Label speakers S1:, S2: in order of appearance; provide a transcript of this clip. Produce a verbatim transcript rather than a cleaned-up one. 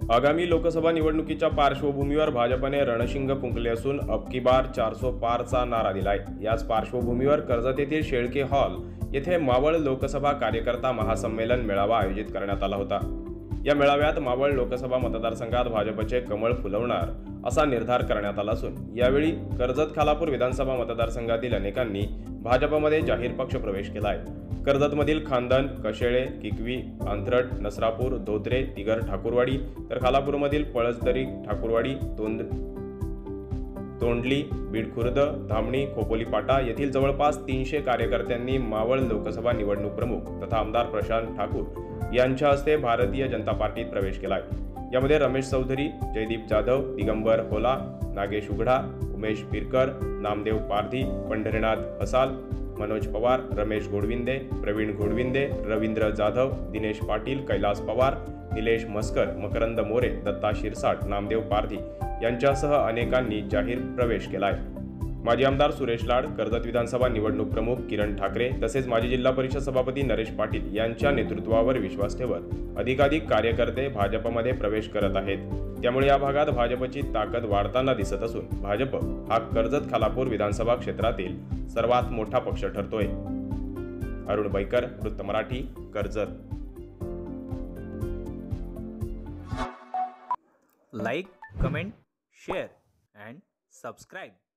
S1: आगामी लोकसभा निवडणुकीच्या पार्श्वभूमीवर भाजपने रणशिंग फुंकले असून अब की बार चारसो पारचा नारा दिलाय। याच पार्श्वभूमीवर कर्जत येथील शेळके हॉल येथे मावळ लोकसभा कार्यकर्ता महासंमेलन मेळावा आयोजित करण्यात आला होता। या मेळाव्यात मावळ लोकसभा मतदारसंघात भाजपचे कमळ फुलवणार असा निर्धार करण्यात आला असून यावेळी कर्जत खालापूर विधानसभा मतदारसंघातील अनेकांनी भाजपमध्ये जाहीर पक्ष प्रवेश केला आहे। कर्जतमधील खानदन, कशेळे, किकवी, आंथरट, नसरापूर, धोत्रे, तिगर, ठाकूरवाडी तर खालापूरमधील पळसदरी, ठाकूरवाडी, तोंड तोंडली, बीडखुर्द, धामणी, खोपोली पाटा येथील जवळपास तीनशे कार्यकर्त्यांनी मावळ लोकसभा निवडणूक प्रमुख तथा आमदार प्रशांत ठाकूर यांच्या हस्ते भारतीय जनता पार्टीत प्रवेश केलाय। यामध्ये रमेश चौधरी, जयदीप जाधव, दिगंबर होला, नागेश उघडा, उमेश पिरकर, नामदेव पारधी, पंढरीनाथ हसाल, मनोज पवार, रमेश घोडविंदे, प्रवीण घोडविंदे, रवींद्र जाधव, दिनेश पाटील, कैलास पवार, निलेश मस्कर, मकरंद मोरे, दत्ता शिरसाट, नामदेव पारधी यांच्यासह अनेकांनी जाहीर प्रवेश केलाय। माजी आमदार सुरेश लाड, कर्जत विधानसभा निवडणूक प्रमुख किरण ठाकरे तसेच माजी जिल्हा परिषद सभापती नरेश पाटील यांच्या नेतृत्वावर विश्वास ठेवत अधिकाधिक कार्यकर्ते भाजपमध्ये प्रवेश करत आहेत। त्यामुळे या भागात भाजपची ताकद वाढताना दिसत असून भाजप हा कर्जत खालापूर विधानसभा क्षेत्रातील सर्वात मोठा पक्ष ठरतोय। अरुण बैकर, वृत्त Marathi, Karjat.
S2: Like, comment, share and subscribe.